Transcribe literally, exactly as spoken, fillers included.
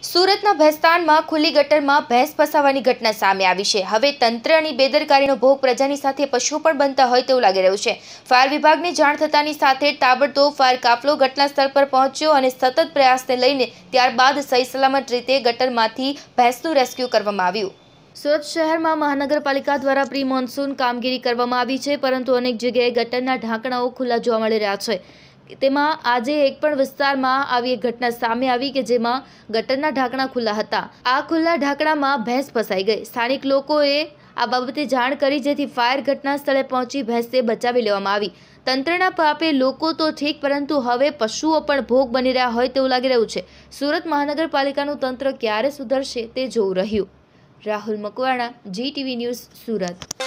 સુરતના ભેસ્તાનમાં ખુલ્લી ગટરમાં ભેંસ ફસાવાની ઘટના સામે આવી છે। હવે તંત્રની બેદરકારીનો ભોગ પ્રજાની સાથે પશુઓ પણ બનતા હોય તેવું લાગી રહ્યું છે। ફાયર વિભાગને જાણ થતાની સાથે તાબડતોબ ફાયર કાફલો ઘટના સ્થળ પર પહોંચ્યો અને સતત પ્રયાસને લઈને ત્યારબાદ સહી સલામત રીતે ગટરમાંથી ભેંસનું રેસ્ક્યુ કરવામાં આવ્યું। સુરત શહેરમાં મહાનગરપાલિકા દ્વારા પ્રી મોન્સૂન કામગીરી કરવામાં આવી છે, પરંતુ અનેક જગ્યાએ ગટરના ઢાંકણાઓ ખુલ્લા જોવા મળી રહ્યા છે। તેમાં આજે એક પણ વિસ્તારમાં આવી એક ઘટના સામે આવી કે જેમાં ગટરના ઢાંકણા ખુલ્લા હતા। આ ખુલ્લા ઢાંકણામાં ભેંસ ફસાઈ ગઈ। સ્થાનિક લોકોએ આ બાબતે જાણ કરી, જેથી ફાયર ઘટના સ્થળે પહોંચી ભેંસને બચાવી લેવામાં આવી। તંત્રના પાપે લોકો તો ઠીક, પરંતુ હવે પશુઓ પણ ભોગ બની રહ્યા હોય તેવું લાગી રહ્યું છે। સુરત મહાનગરપાલિકાનું તંત્ર ક્યારે સુધરશે તે જોવું રહ્યું। Rahul Makwana, Zee TV news, Surat.